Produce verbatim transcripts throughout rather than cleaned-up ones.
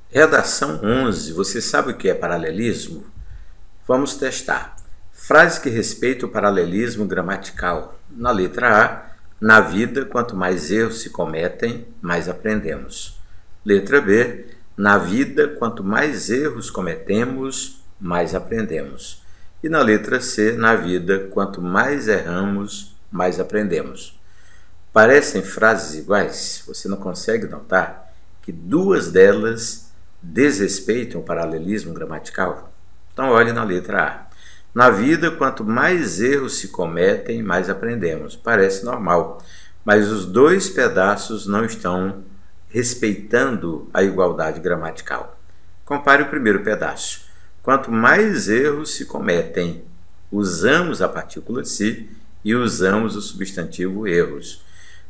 Redação onze. Você sabe o que é paralelismo? Vamos testar. Frase que respeita o paralelismo gramatical. Na letra A, na vida, quanto mais erros se cometem, mais aprendemos. Letra B, na vida, quanto mais erros cometemos, mais aprendemos. E na letra C, na vida, quanto mais erramos, mais aprendemos. Parecem frases iguais? Você não consegue notar que duas delas desrespeitam o paralelismo gramatical? Então olhe na letra A. Na vida, quanto mais erros se cometem, mais aprendemos. Parece normal, mas os dois pedaços não estão respeitando a igualdade gramatical. Compare o primeiro pedaço. Quanto mais erros se cometem, usamos a partícula se e usamos o substantivo erros.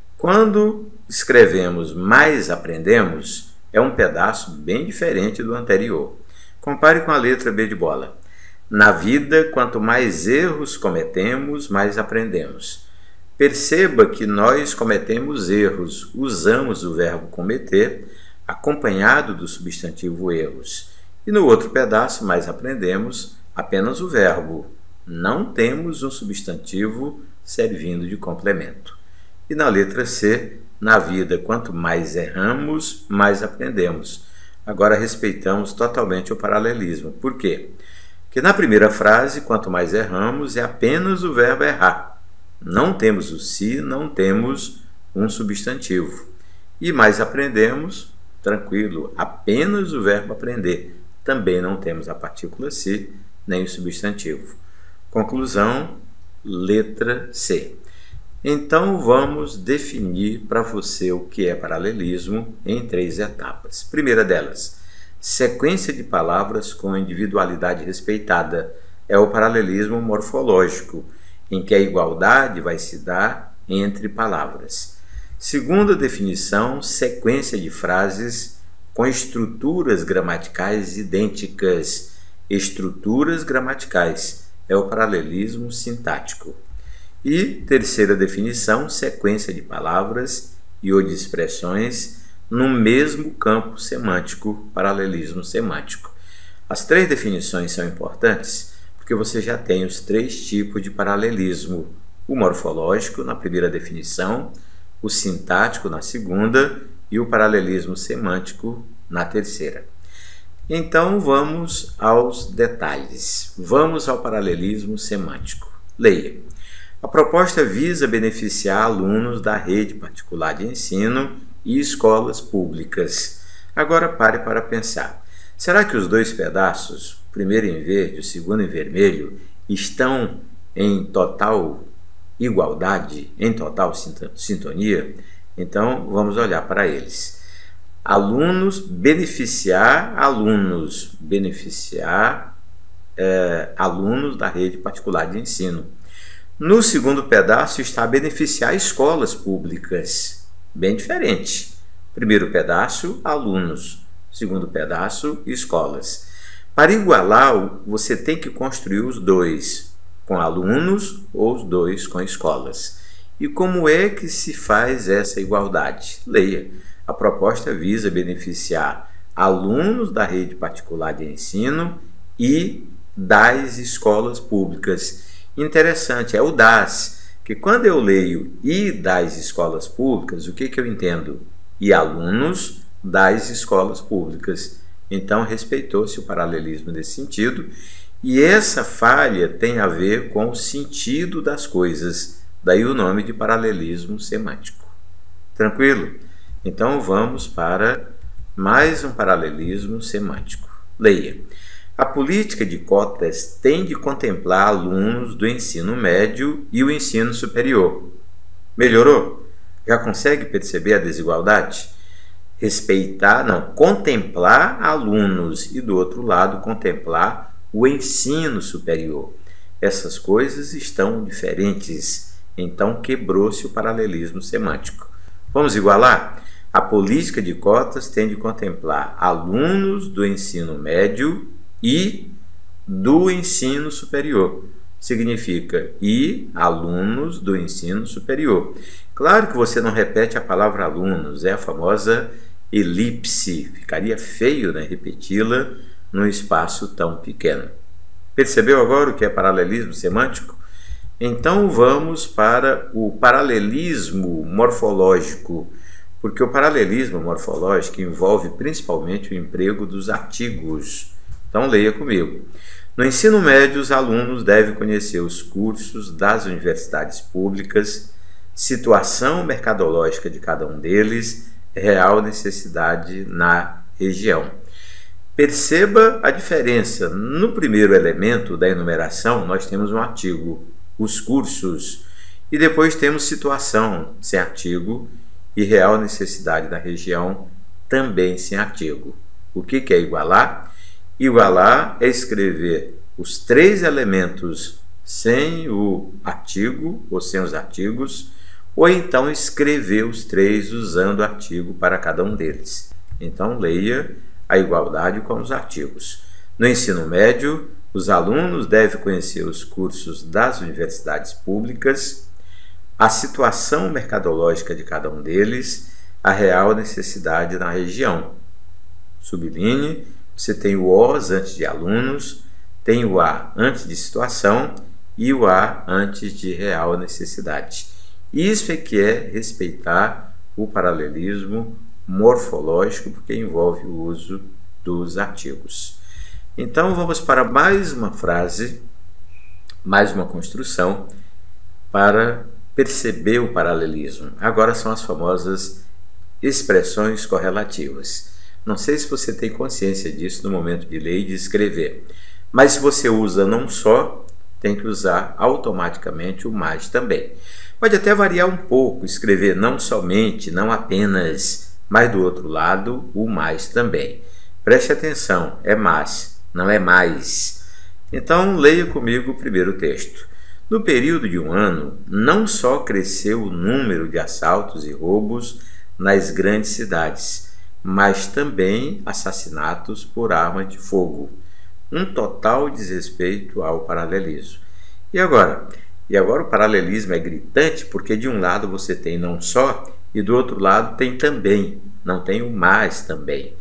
Quando escrevemos mais aprendemos, é um pedaço bem diferente do anterior. Compare com a letra B de bola. Na vida, quanto mais erros cometemos, mais aprendemos. Perceba que nós cometemos erros, usamos o verbo cometer, acompanhado do substantivo erros. E no outro pedaço, mais aprendemos, apenas o verbo. Não temos um substantivo servindo de complemento. E na letra C, na vida, quanto mais erramos, mais aprendemos. Agora respeitamos totalmente o paralelismo. Por quê? Porque na primeira frase, quanto mais erramos, é apenas o verbo errar. Não temos o se, não temos um substantivo. E mais aprendemos, tranquilo, apenas o verbo aprender. Também não temos a partícula se, nem o substantivo. Conclusão, letra C. Então vamos definir para você o que é paralelismo em três etapas. Primeira delas, sequência de palavras com individualidade respeitada. É o paralelismo morfológico, em que a igualdade vai se dar entre palavras. Segunda definição, sequência de frases com estruturas gramaticais idênticas. Estruturas gramaticais é o paralelismo sintático. E terceira definição, sequência de palavras e ou de expressões no mesmo campo semântico, paralelismo semântico. As três definições são importantes porque você já tem os três tipos de paralelismo: o morfológico na primeira definição, o sintático na segunda e o paralelismo semântico na terceira. Então vamos aos detalhes. Vamos ao paralelismo semântico. Leia. A proposta visa beneficiar alunos da rede particular de ensino e escolas públicas. Agora pare para pensar. Será que os dois pedaços, o primeiro em verde e o segundo em vermelho, estão em total igualdade, em total sintonia? Então vamos olhar para eles. Alunos, beneficiar alunos, beneficiar é, alunos da rede particular de ensino. No segundo pedaço está beneficiar escolas públicas, bem diferente. Primeiro pedaço, alunos. Segundo pedaço, escolas. Para igualar, você tem que construir os dois com alunos ou os dois com escolas. E como é que se faz essa igualdade? Leia. A proposta visa beneficiar alunos da rede particular de ensino e das escolas públicas. Interessante, é o das, que quando eu leio e das escolas públicas, o que, que eu entendo? E alunos das escolas públicas. Então respeitou-se o paralelismo nesse sentido, e essa falha tem a ver com o sentido das coisas, daí o nome de paralelismo semântico. Tranquilo? Então vamos para mais um paralelismo semântico. Leia. A política de cotas tem de contemplar alunos do ensino médio e o ensino superior. Melhorou? Já consegue perceber a desigualdade? Respeitar, não, contemplar alunos e do outro lado contemplar o ensino superior. Essas coisas estão diferentes, então quebrou-se o paralelismo semântico. Vamos igualar? A política de cotas tem de contemplar alunos do ensino médio e do ensino superior. Significa e alunos do ensino superior. Claro que você não repete a palavra alunos, é a famosa elipse. Ficaria feio, né, repeti-la num espaço tão pequeno. Percebeu agora o que é paralelismo semântico? Então vamos para o paralelismo morfológico, porque o paralelismo morfológico envolve principalmente o emprego dos artigos. Então leia comigo. No ensino médio, os alunos devem conhecer os cursos das universidades públicas, situação mercadológica de cada um deles, real necessidade na região. Perceba a diferença. No primeiro elemento da enumeração, nós temos um artigo, os cursos, e depois temos situação, sem artigo, e real necessidade da região, também sem artigo. O que é igualar? Igualar é escrever os três elementos sem o artigo ou sem os artigos, ou então escrever os três usando artigo para cada um deles. Então leia a igualdade com os artigos. No ensino médio, os alunos devem conhecer os cursos das universidades públicas, a situação mercadológica de cada um deles, a real necessidade na região. Sublinhe, você tem o OS antes de alunos, tem o A antes de situação e o A antes de real necessidade. Isso é que é respeitar o paralelismo morfológico, porque envolve o uso dos artigos. Então vamos para mais uma frase, mais uma construção para perceber o paralelismo. Agora são as famosas expressões correlativas. Não sei se você tem consciência disso no momento de ler e de escrever, mas se você usa não só, tem que usar automaticamente o mais também. Pode até variar um pouco, escrever não somente, não apenas, mas do outro lado, o mais também. Preste atenção, é mais, não é mais. Então, leia comigo o primeiro texto. No período de um ano, não só cresceu o número de assaltos e roubos nas grandes cidades, mas também assassinatos por arma de fogo. Um total desrespeito ao paralelismo. E agora? E agora o paralelismo é gritante porque de um lado você tem não só e do outro lado tem também, não tem o mais também.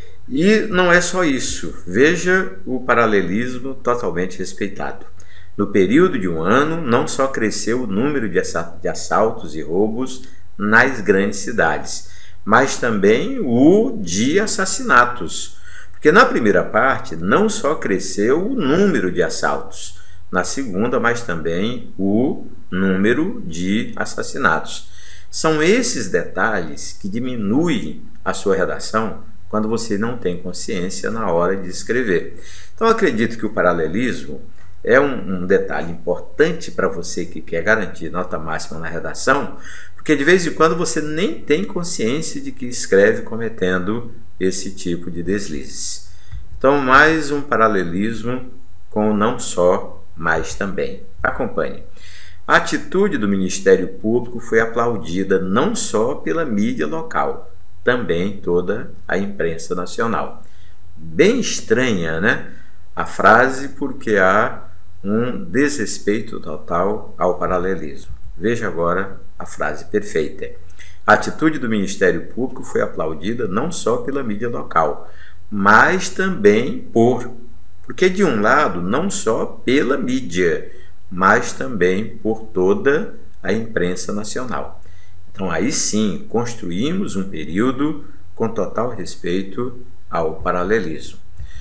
E não é só isso, veja o paralelismo totalmente respeitado. No período de um ano, não só cresceu o número de assaltos e roubos nas grandes cidades, mas também o de assassinatos. Porque na primeira parte, não só cresceu o número de assaltos, na segunda, mas também o número de assassinatos. São esses detalhes que diminuem a sua redação quando você não tem consciência na hora de escrever. Então, acredito que o paralelismo é um, um detalhe importante para você que quer garantir nota máxima na redação, porque de vez em quando você nem tem consciência de que escreve cometendo esse tipo de deslizes. Então, mais um paralelismo com não só, mas também. Acompanhe. A atitude do Ministério Público foi aplaudida não só pela mídia local, também toda a imprensa nacional. Bem estranha, né? A frase, porque há um desrespeito total ao paralelismo. Veja agora a frase perfeita. A atitude do Ministério Público foi aplaudida não só pela mídia local, mas também por, porque de um lado, não só pela mídia, mas também por toda a imprensa nacional. Então aí sim, construímos um período com total respeito ao paralelismo.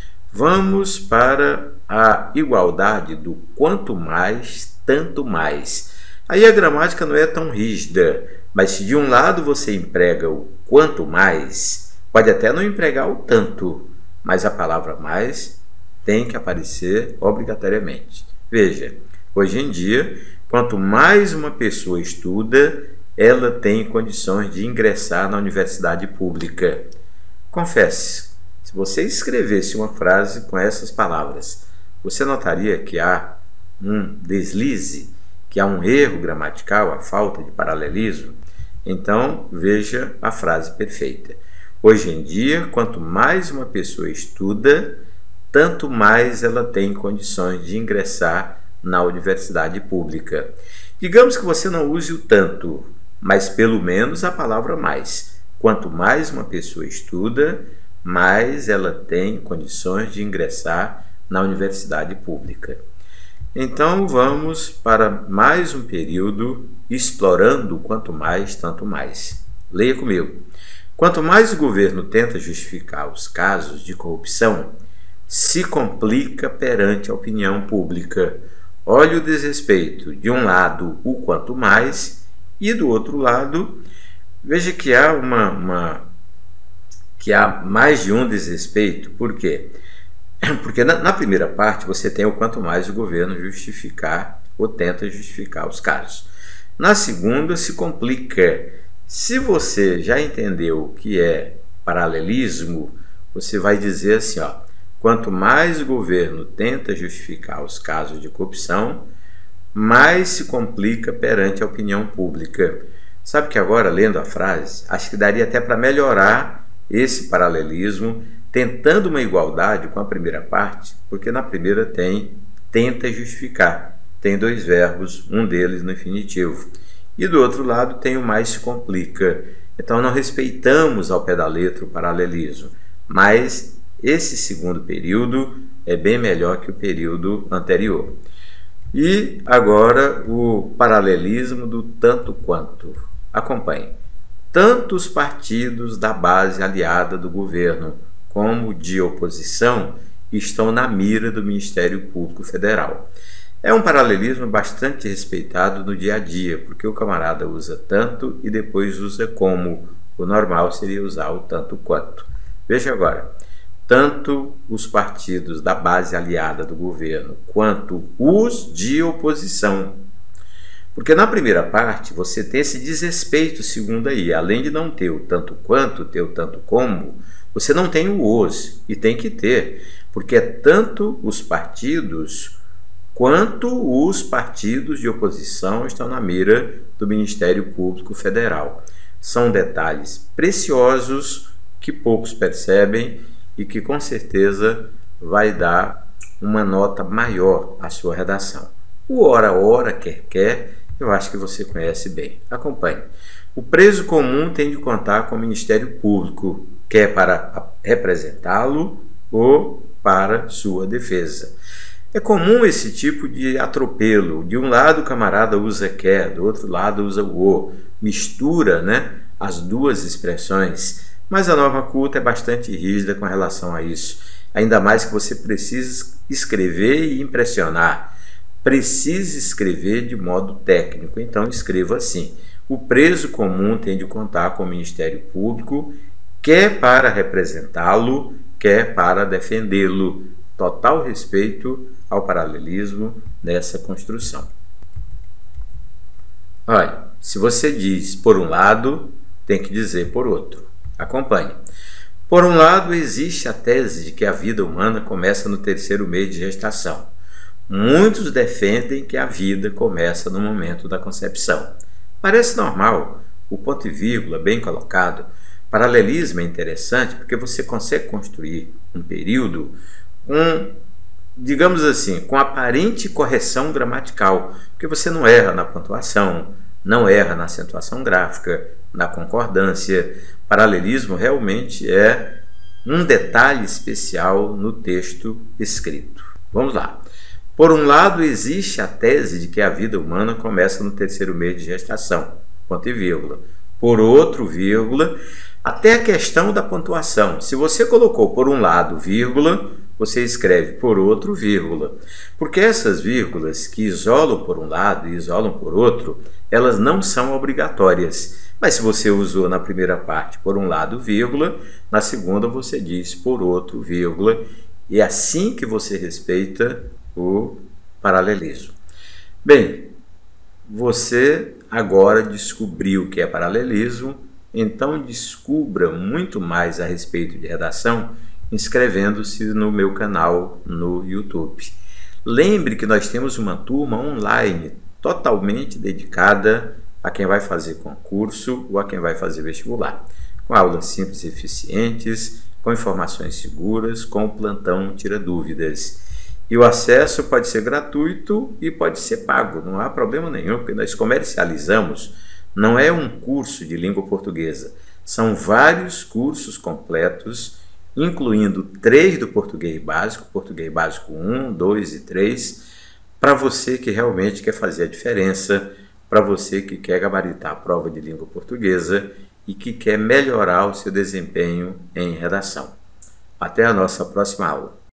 Vamos para a igualdade do quanto mais, tanto mais. Aí a gramática não é tão rígida, mas se de um lado você emprega o quanto mais, pode até não empregar o tanto, mas a palavra mais tem que aparecer obrigatoriamente. Veja, hoje em dia, quanto mais uma pessoa estuda, ela tem condições de ingressar na universidade pública. Confesse, se você escrevesse uma frase com essas palavras, você notaria que há um deslize, que há um erro gramatical, a falta de paralelismo? Então, veja a frase perfeita. Hoje em dia, quanto mais uma pessoa estuda, tanto mais ela tem condições de ingressar na universidade pública. Digamos que você não use o tanto, mas pelo menos a palavra mais. Quanto mais uma pessoa estuda, mais ela tem condições de ingressar na universidade pública. Então vamos para mais um período explorando quanto mais, tanto mais. Leia comigo. Quanto mais o governo tenta justificar os casos de corrupção, se complica perante a opinião pública. Olhe o desrespeito. De um lado, o quanto mais, e do outro lado, veja que há uma, uma que há mais de um desrespeito. Por quê? Porque na, na primeira parte você tem o quanto mais o governo justificar ou tenta justificar os casos. Na segunda se complica. Se você já entendeu o que é paralelismo, você vai dizer assim, ó, quanto mais o governo tenta justificar os casos de corrupção, mais se complica perante a opinião pública. Sabe que agora, lendo a frase, acho que daria até para melhorar esse paralelismo, tentando uma igualdade com a primeira parte, porque na primeira tem tenta justificar, tem dois verbos, um deles no infinitivo. E do outro lado tem o mais se complica. Então não respeitamos ao pé da letra o paralelismo, mas esse segundo período é bem melhor que o período anterior. E agora o paralelismo do tanto quanto. Acompanhe. Tanto os partidos da base aliada do governo como de oposição estão na mira do Ministério Público Federal. É um paralelismo bastante respeitado no dia a dia, porque o camarada usa tanto e depois usa como. O normal seria usar o tanto quanto. Veja agora. Tanto os partidos da base aliada do governo quanto os de oposição. Porque na primeira parte você tem esse desrespeito segundo aí. Além de não ter o tanto quanto, ter o tanto como, você não tem o os, e tem que ter, porque é tanto os partidos quanto os partidos de oposição estão na mira do Ministério Público Federal. São detalhes preciosos que poucos percebem e que com certeza vai dar uma nota maior à sua redação. O ora, ora, quer, quer, eu acho que você conhece bem. Acompanhe. O preso comum tem de contar com o Ministério Público, quer para representá-lo ou para sua defesa. É comum esse tipo de atropelo. De um lado o camarada usa quer, do outro lado usa o o. Mistura, né, as duas expressões. Mas a norma culta é bastante rígida com relação a isso. Ainda mais que você precisa escrever e impressionar. Precisa escrever de modo técnico. Então escreva assim. O preso comum tem de contar com o Ministério Público, quer para representá-lo, quer para defendê-lo. Total respeito ao paralelismo dessa construção. Olha, se você diz por um lado, tem que dizer por outro. Acompanhe. Por um lado, existe a tese de que a vida humana começa no terceiro mês de gestação. Muitos defendem que a vida começa no momento da concepção. Parece normal, o ponto e vírgula bem colocado. Paralelismo é interessante porque você consegue construir um período com, digamos assim, com aparente correção gramatical, porque você não erra na pontuação, não erra na acentuação gráfica, na concordância. Paralelismo realmente é um detalhe especial no texto escrito. Vamos lá. Por um lado, existe a tese de que a vida humana começa no terceiro mês de gestação, ponto e vírgula. Por outro, vírgula, até a questão da pontuação. Se você colocou por um lado, vírgula, você escreve por outro, vírgula. Porque essas vírgulas que isolam por um lado e isolam por outro, elas não são obrigatórias. Mas se você usou na primeira parte por um lado, vírgula, na segunda você diz por outro, vírgula, e é assim que você respeita o paralelismo. Bem, você agora descobriu o que é paralelismo, então descubra muito mais a respeito de redação inscrevendo-se no meu canal no YouTube. Lembre que nós temos uma turma online totalmente dedicada a quem vai fazer concurso ou a quem vai fazer vestibular, com aulas simples e eficientes, com informações seguras, com o plantão Tira Dúvidas. E o acesso pode ser gratuito e pode ser pago, não há problema nenhum, porque nós comercializamos, não é um curso de língua portuguesa. São vários cursos completos, incluindo três do português básico, português básico um, dois e três, para você que realmente quer fazer a diferença, para você que quer gabaritar a prova de língua portuguesa e que quer melhorar o seu desempenho em redação. Até a nossa próxima aula.